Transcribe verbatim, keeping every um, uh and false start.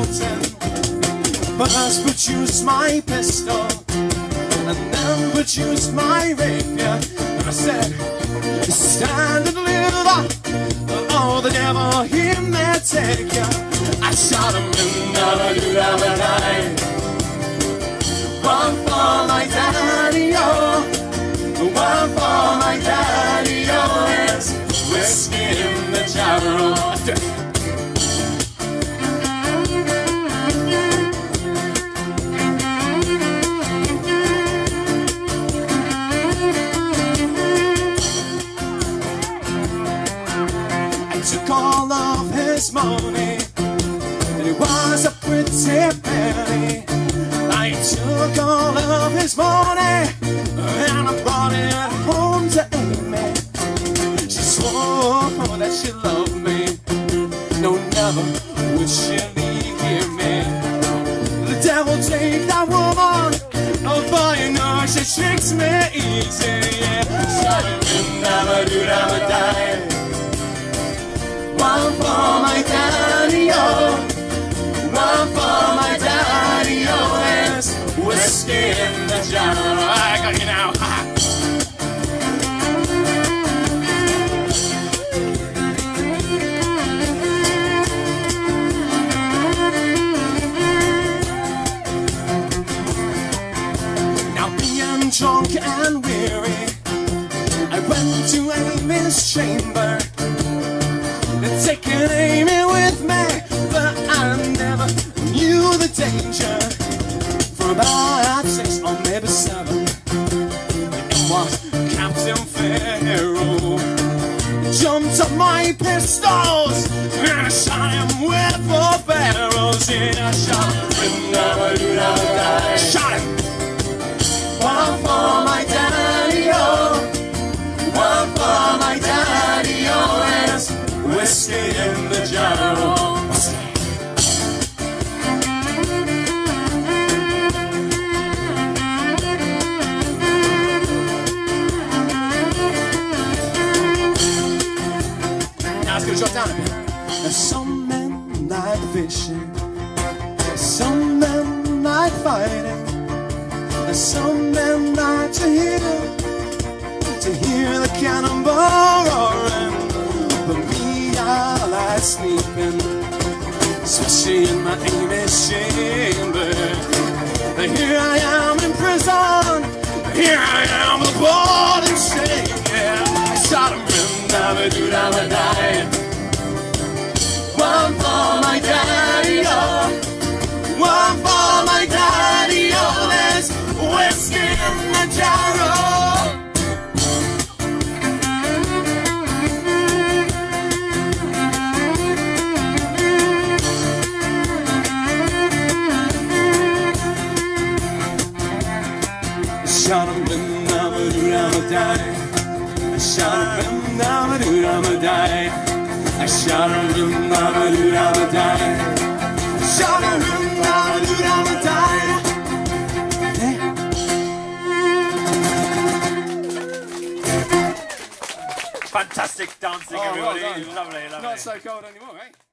mountain. First produced my pistol, and then produced my rapier. And I said, stand and deliver, oh, the devil, he may take ya. I shot him in the one for my daddy-o, one for my daddy-o. There's whiskey in the jarro. I took all of his money, and it was a pretty penny. I took all of his money and I brought it home to Amy. She swore that she loved me, no, never would she leave me. The devil take that woman, oh boy, you know she tricks me easy, yeah. Shot him in, never do, never die. One for my daddy-o, one for my daddy-o. There's whiskey in the jar. I got you now. Now being drunk and weary, I went to Amy's chamber, taking Amy with me, but I never knew the danger. For about six or maybe seven, it was Captain Pharaoh. Jumped up my pistols and I shot him with four barrels. Yeah, I shot him, never do, never die. Shot him. One for my daddy-o, one for my daddy-o. There's whiskey in the jar. Now it's gonna drop down a bit. Now some men like fishing, some men like fighting, and some men like to hear, to hear the cannonball roaring. But me, I like sleeping, especially in my Amy's chamber. Here I am in prison, here I am with a ball and chain. Yeah, I shot him in, never do, never die. One for my daddy-o, one for my daddy-o. There's whiskey in the jar. Shot him in, never do, never die. I shot him in, never do, never die. I shot him in, never do, never die. I shot him in, never do, never die. Fantastic dancing, Oh, everybody. Well done. Lovely, lovely. Not so cold anymore, eh?